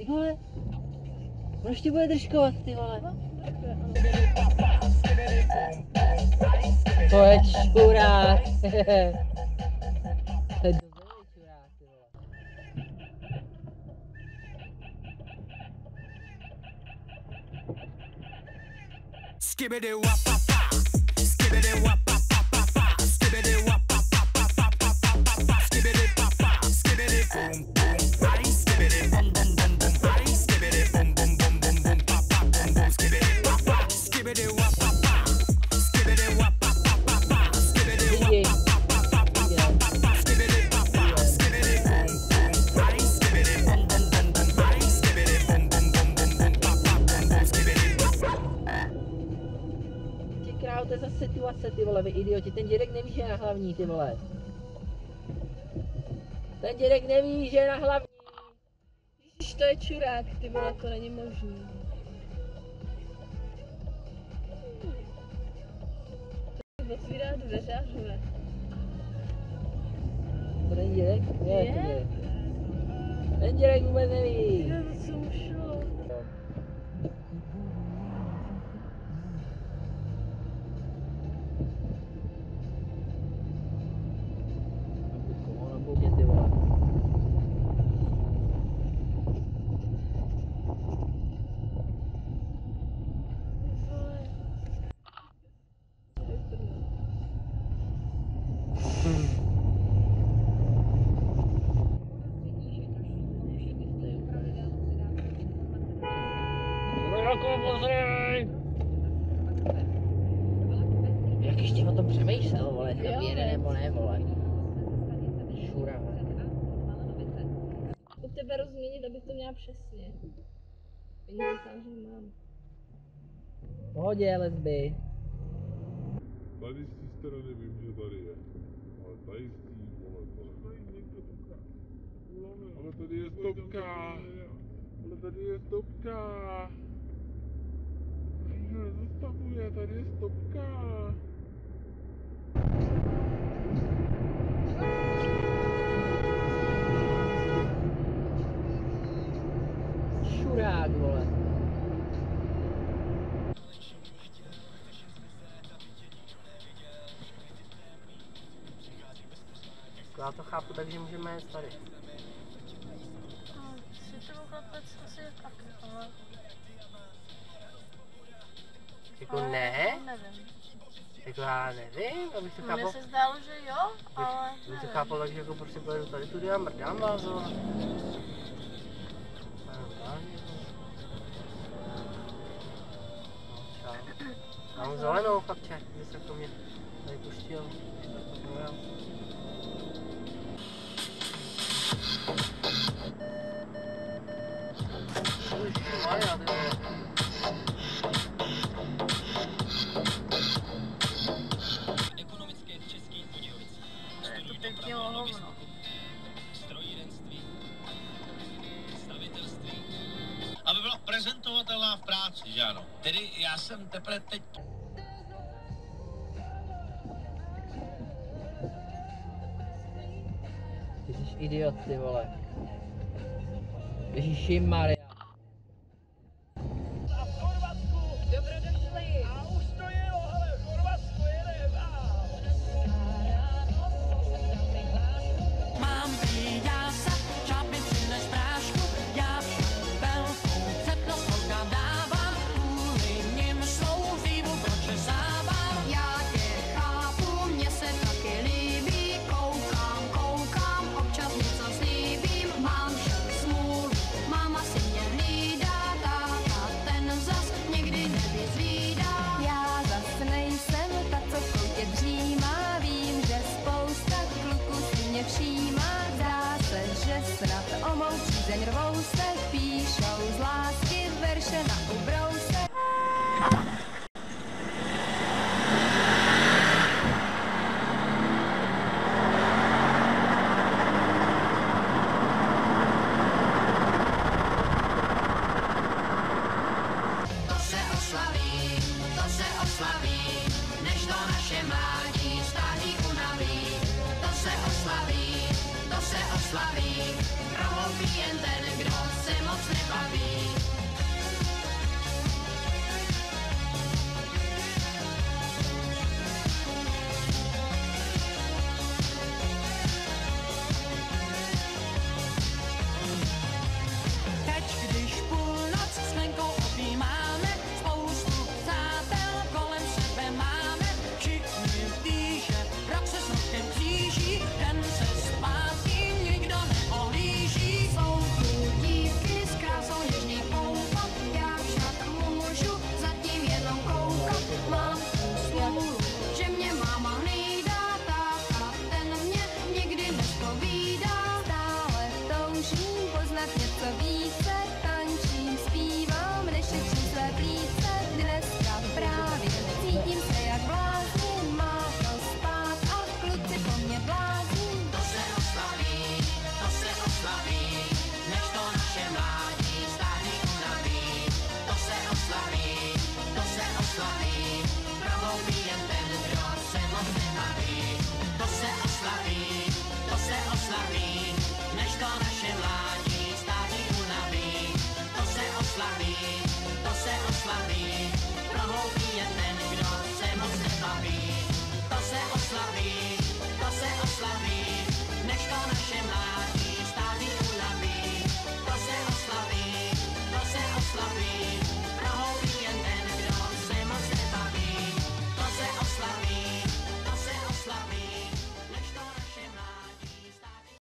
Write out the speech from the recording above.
Ty vole. Proč ti bude držkovat, ty vole? To je čurák. To je dobrý čurák, ty vole. Skibidi wap pa pa, skibidi wap pa pa pa, skibidi wap pa pa pa, skibidi pa pa, skibidi boom boom, body skibidi boom boom boom boom, body skibidi boom boom boom boom boom, pa pa boom boom, skibidi pa pa, skibidi wap pa pa, skibidi wap pa pa, skibidi wap pa pa, skibidi pa pa, skibidi boom boom, body skibidi boom boom boom boom, body skibidi boom boom boom boom boom, pa pa boom boom, skibidi pa pa. To je zase situace, ty vole, vy idioti, ten dědek neví, že je na hlavní, ty vole. Ten dědek neví, že je na hlavní. Ježiš, to je čurák, ty vole, to není možný. Otvírá dveře a žve. To není dědek? Je. To dědek. Ten dědek vůbec neví. Já to co mu šlo. Jak ještě o tom přemýšlel, vole, jestli vyjede nebo ne, vole. Šura, vole. U tebe rozměnit, abych to měla přesně. Peníze samozřejmě mám. V pohodě, lesby. Tady z té strany vím, že tady je. Ale tady z té, vole, tady někdo tuká. Ale tady je stopka. Ale tady je stopka. Nikdo nezastavuje, tady je stopka. Šurák, vole. Já to chápu tak, že můžeme jet tady. Si to chlapec asi taky, ale... Jako ne? Nevím. Jako já nevím, abych to chápal. Mně se zdálo, že jo, ale Bych to chápal tak, že jako prostě pojedu tady tudy a mrdám vás, jo. Čau. Já mám zelenou, chlapče, když se to mě tady pustil. Ježišmarja, ty vole. Ekonomické v Českých Budějovicích. to pěkně hovno. Strojírenství, stavitelství. Aby byla prezentovatelná v práci, že ano. Tedy já jsem teprve teď... Ty jsi idiot, ty vole. Ježišimarja. Dobrodošli. A už to jelo, hele, Chorvatsko jede dál. Mám výjasa, čápy přines prášku, já velkou přednost holkám dávám, kvůli nim svou vývu pročesávám. Já tě chápu, mně se taky líbí, koukám, občas něco slíbím, mám však smůlu, máma si mě hlídá, táta ten zas někdy nevyzvídá. Já zas nejsem ta, co v koutě dřímá, vím, že spousta kluků si mě všímá. Zdá se, že snad o mou přízeň rvou se, píšou z lásky verše na ubrousek. To se oslaví, než to naše mládí vztahy unaví. To se oslaví,